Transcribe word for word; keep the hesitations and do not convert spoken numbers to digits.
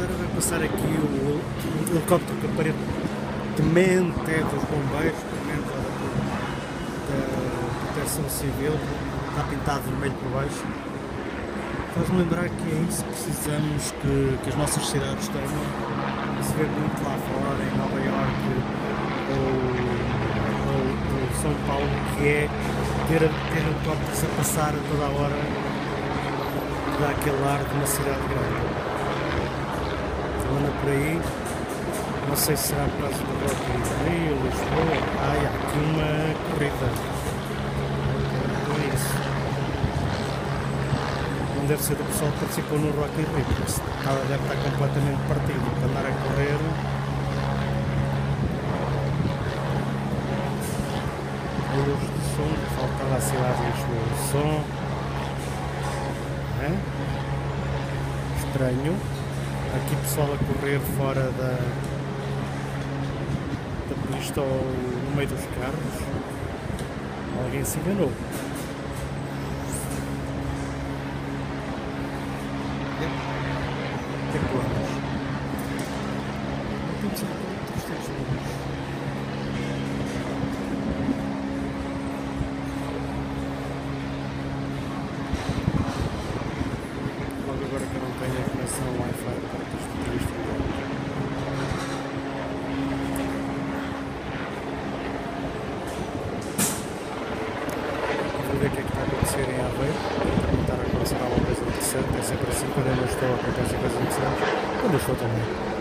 agora vai passar aqui o, o helicóptero que aparentemente é dos bombeiros, pelo menos da, da proteção civil, está pintado vermelho por baixo. Faz-me lembrar que é isso que precisamos que, que as nossas cidades tenham. Se vê muito lá fora, em Nova Iorque ou, ou, ou São Paulo, que é ter, ter helicópteros a passar a toda a hora, que dá aquele ar de uma cidade grande. Anda por aí, não sei se será por causa do Rock in Rio, Lisboa. Ah, há aqui uma corrida. É isso. Não deve ser do pessoal que participou no Rock in Rio, porque deve estar completamente partido para andar a correr. A luz do som, faltava a cidade de Lisboa. O som. É? Estranho. Aqui pessoal a correr fora da, da pista ou no meio dos carros. Alguém se enganou. Que planos? Não temos outros textos. Logo agora que eu não tenho a conexão Wi-Fi para este isto. Vou ver o que é que está a acontecer em Aveiro. Vou tentar acontecer alguma coisa interessante. É sempre assim quando eu não estou a acontecer coisas interessantes. Quando eu estou também.